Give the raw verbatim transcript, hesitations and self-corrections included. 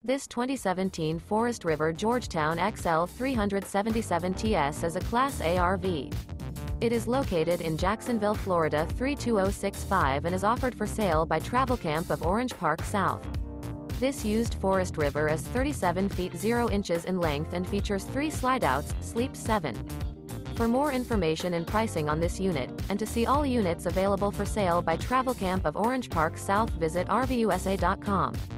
This twenty seventeen Forest River Georgetown X L three seventy-seven T S is a Class A R V. It is located in Jacksonville, Florida three two zero six five and is offered for sale by Travelcamp of Orange Park South. This used Forest River is thirty-seven feet zero inches in length and features three slideouts, sleep seven. For more information and pricing on this unit, and to see all units available for sale by Travelcamp of Orange Park South, visit R V U S A dot com.